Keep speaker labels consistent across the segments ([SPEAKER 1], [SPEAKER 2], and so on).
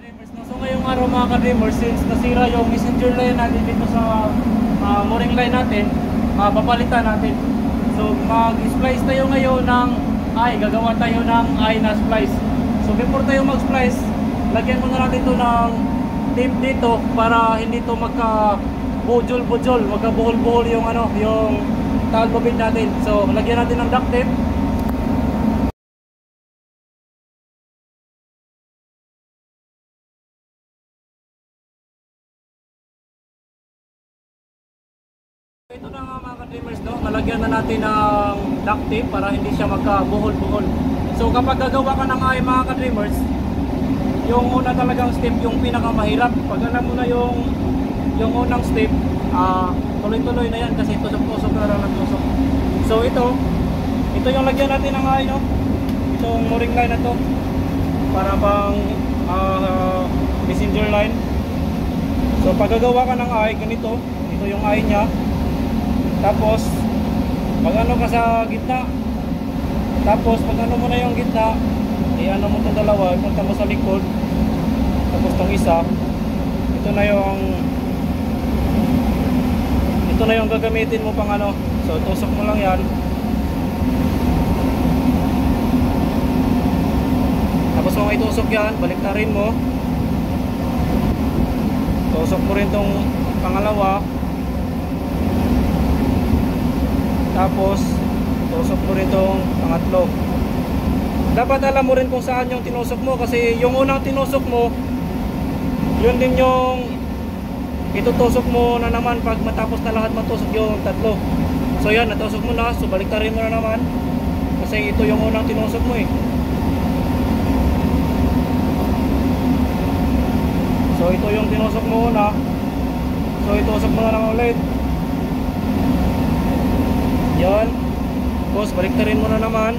[SPEAKER 1] ka-dreamers, no? So ngayong araw mga ka-dreamers, since nasira yung messenger line natin dito sa mooring line natin, papalitan natin. So mag-splice tayo ngayon ng gagawa tayo ng na splice. So before tayo mag-splice, lagyan muna natin ito ng tape dito para hindi ito magka-bujol-bujol, magka-buhol-buhol yung yung tagubid natin. So lagyan natin ng duct tape. Ito na nga mga ka-dreamers, no? Nalagyan na natin ng duct tape para hindi siya magka-buhol-buhol. So kapag gagawa ka ng mga ka-dreamers, yung una talagang step yung pinakamahirap. Pag alam mo na yung unang step, tuloy-tuloy na yan kasi tusok-tusok na lang tusok. So ito yung lagyan natin ng no? Itong mooring line na to para bang messenger line. So pag gagawa ka ng ganito, ito yung niya. Tapos pag ka sa gitna, tapos pag mo na yung gitna, i-ano mo itong dalawa, ipunta mo sa likod. Tapos itong isa, ito na yung gagamitin mo pang so tusok mo lang yan. Tapos kung itusok yan, baliktarin mo, tusok mo rin itong pangalawa. Tapos tusok mo rin itong pangatlo. Dapat alam mo rin kung saan yung tinusok mo, kasi yung unang tinusok mo, yun din yung itutusok mo na naman pag matapos na lahat matusok yung tatlo. So yan, natusok mo na, so baliktarin mo na naman kasi ito yung unang tinusok mo So ito yung tinusok mo una, so itusok mo na naman ulit. Yan. Tapos baliktarin mo na naman.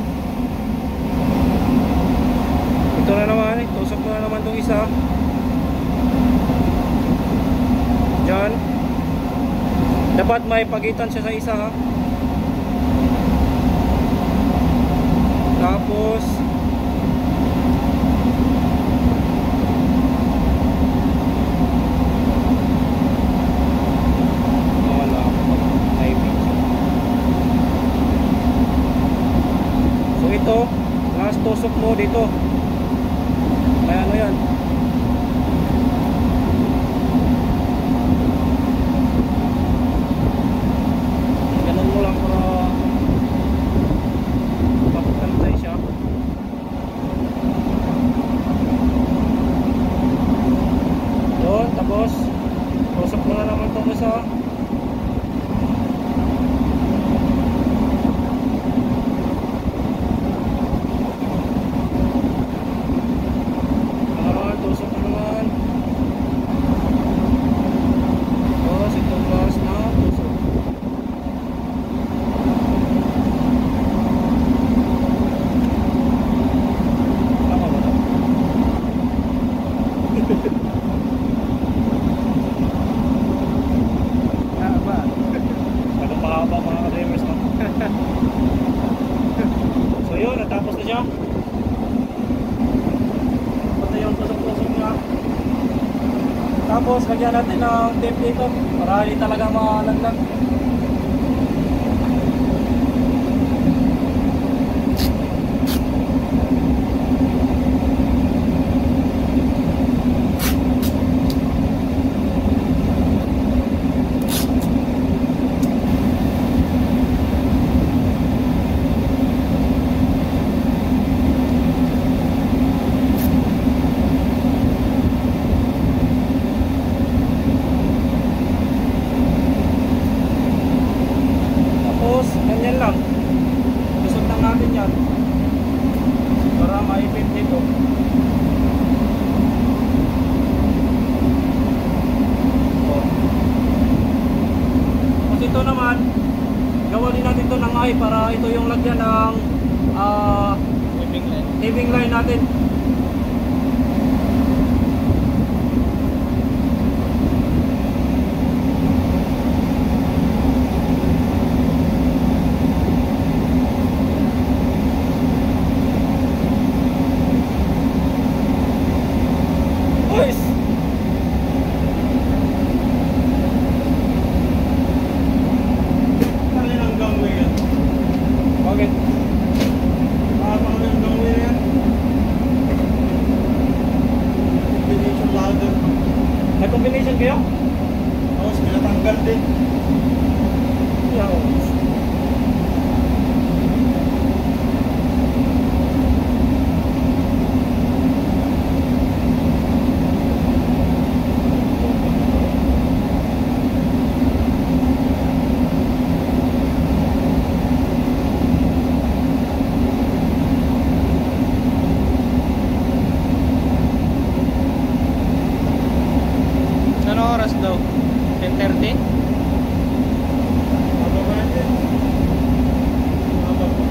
[SPEAKER 1] Ito na naman, itusok mo na naman itong isa. Diyan. Dapat may pagitan siya sa isa, ha. Tapos ito, last tusok mo dito. Kaya yan. Ganun mo lang para mapagkantay siya. Yun, tapos tusok mo na naman itong isa. So yun, natapos na siya. Pati yung tusok-tusok niya. Tapos lagyan natin ng tape dito para hindi talaga malaglag. Ganyan lang, tusok lang natin yan para maipit dito. Tapos ito naman, gawa din natin ito ng para ito yung lagyan ng tubing line natin. Boys!
[SPEAKER 2] Alin ang gangway yan?
[SPEAKER 1] Bakit?
[SPEAKER 2] Parang ang gangway yan. Combination ladder.
[SPEAKER 1] Nag-combination kayo?
[SPEAKER 2] Tapos pinatanggal din.
[SPEAKER 1] Yeah.
[SPEAKER 3] Ano oras daw? 10:30?
[SPEAKER 2] Ano ba yan? Ano ba?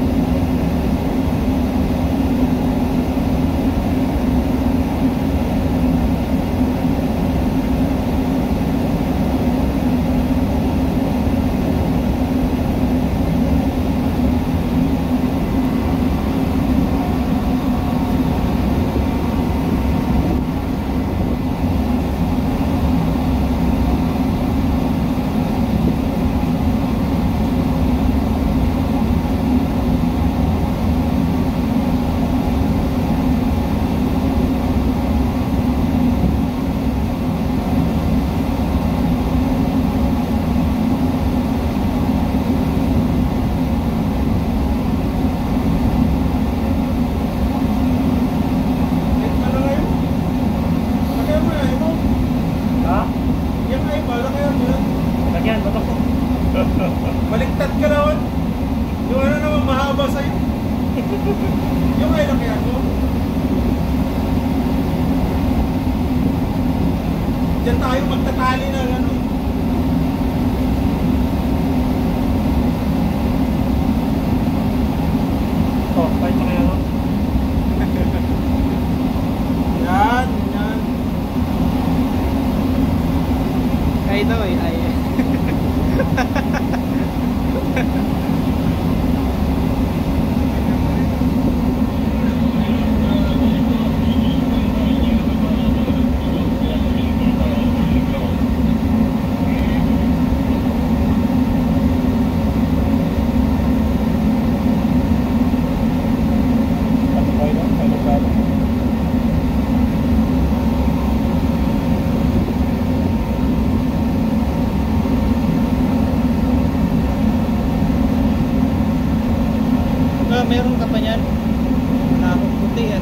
[SPEAKER 1] Ha?
[SPEAKER 2] Yan ay bala kayo yun.
[SPEAKER 1] Lagyan, batok ko.
[SPEAKER 2] Baliktad ka naman. Yung ano naman mahaba sa'yo. Yung ay laki ako. Diyan tayo magtatali na ano.
[SPEAKER 1] Oh, kahit na kayo, no?
[SPEAKER 2] Yan, yan.
[SPEAKER 3] Ay daw eh, ay. Meron ka pa niyan? Nakakot puti yan.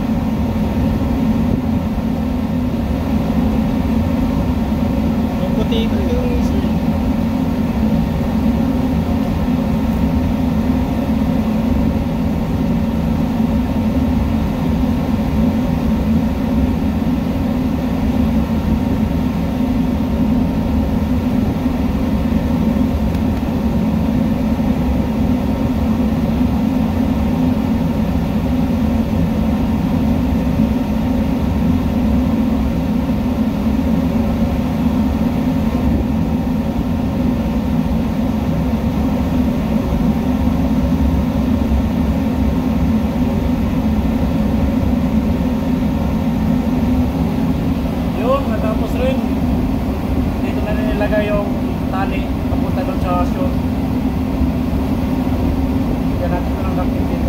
[SPEAKER 3] Yung puti ko yung isa.
[SPEAKER 1] Natapos rin. Dito na rin nilagay yung tali papunta doon sa shoot. Kaya natin ito ng ducting dito.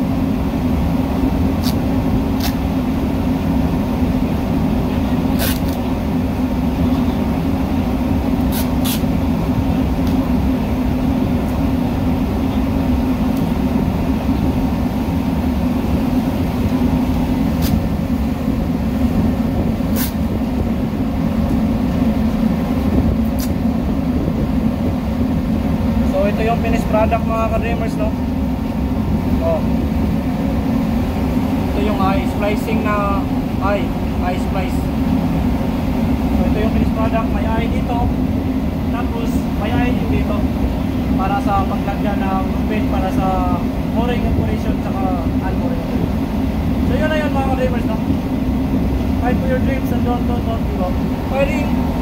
[SPEAKER 1] Ito yung finished product mga ka-dreamers, no? Oh. Ito yung eye splicing na eye splice. So ito yung finished product, may eye dito. Tapos may eye din dito para sa paglagyan ng pin para sa mooring operation saka unmooring. So yun na yun mga ka-dreamers, no? Fight for your dreams and don't give up. Fighting!